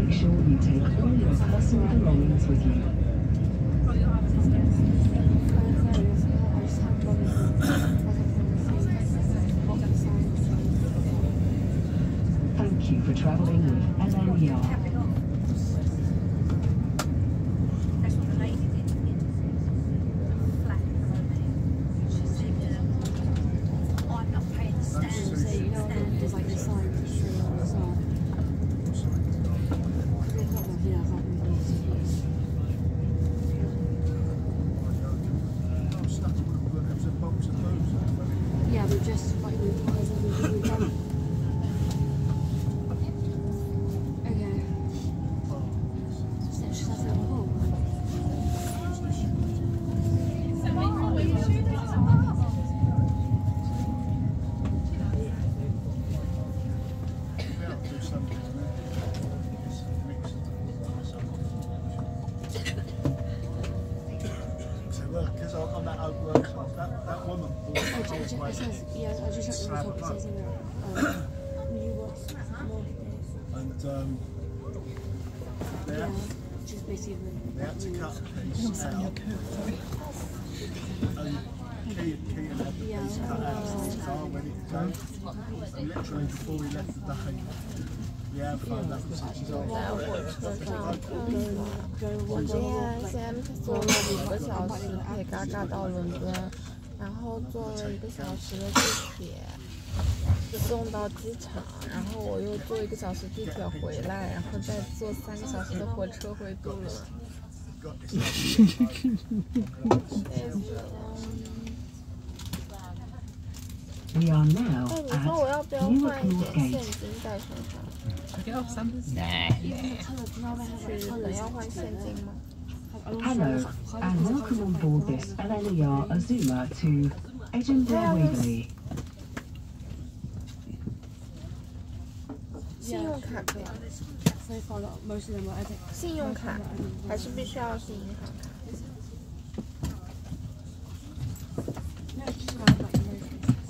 make sure you take all your personal belongings with you. Thank you for travelling with LNER. Yeah, we just like we done. Okay. Should I say oh? Because on that oak workshop, that woman bought It says, yeah, I just checked on the top, it says in there, Newark Northgate. And Yeah, just basically they had to cut a piece out. And Kean had the piece cut out of his car when it goes. And literally before we left the day, we have found that was his old. 我今天先坐了5个小时，可以嘎嘎到伦敦，然后坐了1个小时的地铁送到机场，然后我又坐1个小时地铁回来，然后再坐3个小时的火车回杜伦。 We are now 哎，你说我要不要 at 换 Newark 一点现 Northgate. 金在身上？ 去日本要换现金吗？ Hello, and welcome on board this LNER Azuma to Edinburgh Waverley. 信用卡可以， So far, most of them were edit. 信用卡还是必须要是银行卡？ No, it's just like emotions.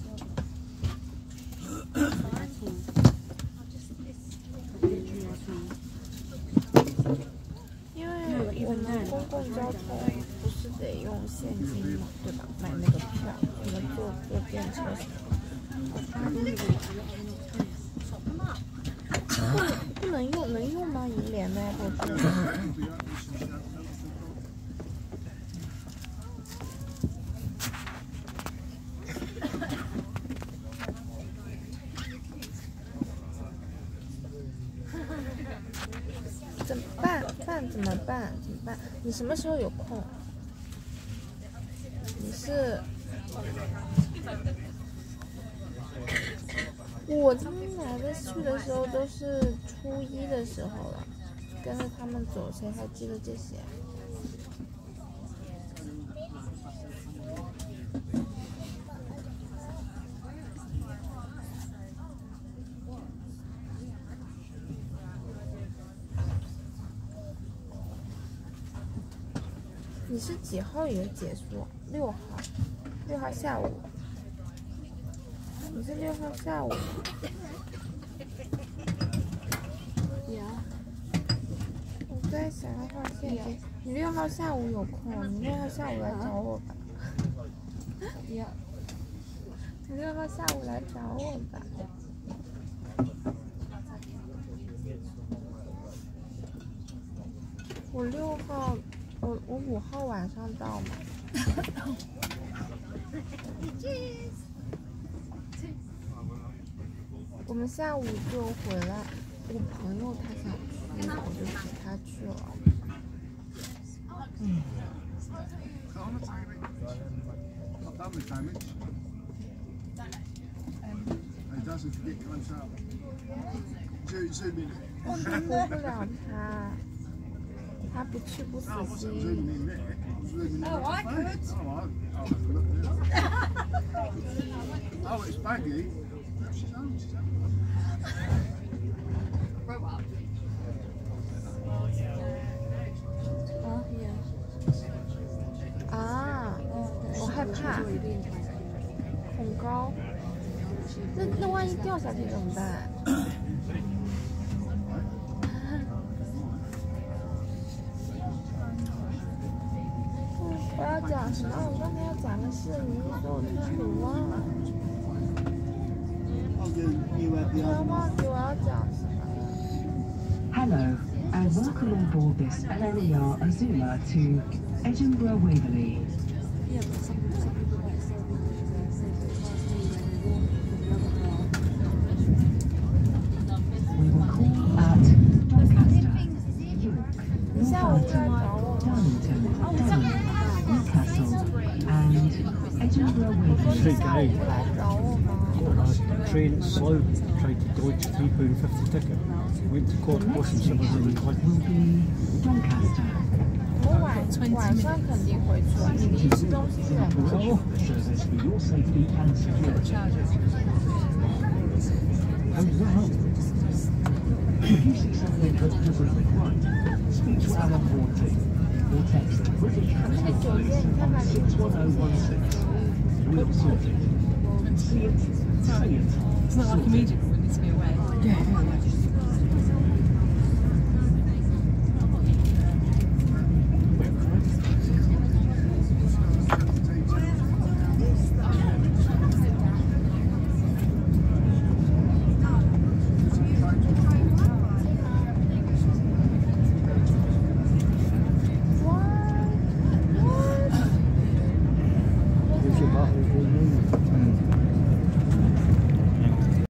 因为我们公共交通不是得用现金嘛，对吧？买那个票，我们坐电车什么的。不能用，能用吗？银联的 Apple Pay。怎么办？怎么办？你什么时候有空？你是？我他们来的去的时候都是初1的时候了，跟着他们走，谁还记得这些？你是几号也结束？6号，6号下午。你是6号下午。 Yeah. 我在想要换现金。你6号下午有空？你6号下午来找我吧。 Yeah. 你6号下午来找我吧。我6号。我5号晚上到嘛。我们下午就回来，我朋友他想去，我就陪他去了。我说服不了他。他不去不死心。 Oh, I could. Oh, it's baggy. Yeah. 啊，我害怕，恐高。那万一掉下去怎么办？ 要讲什么？我刚才要讲的是，你是说我突然给忘了。突然忘记我要讲什么。 Hello, and welcome on board this LNER Azuma to Edinburgh Waverley. Yeah, but some people might say We will call at Doncaster, York, Northampton, Darlington, Durham, Newcastle, and Edinburgh Waverley. 来找我吗？ Train slow, tried to dodge £3.50 ticket. Went to court, cost him £700. Will be Doncaster. 我晚上肯定回去了，你离市中心远吗？ Service for your safety and security. How did that happen? If you see something that doesn't look right, speak to our onboard team or text British Transport Police on 61016. We'll sort it. See it, say it. It's not like immediate, we need to be away. Yeah.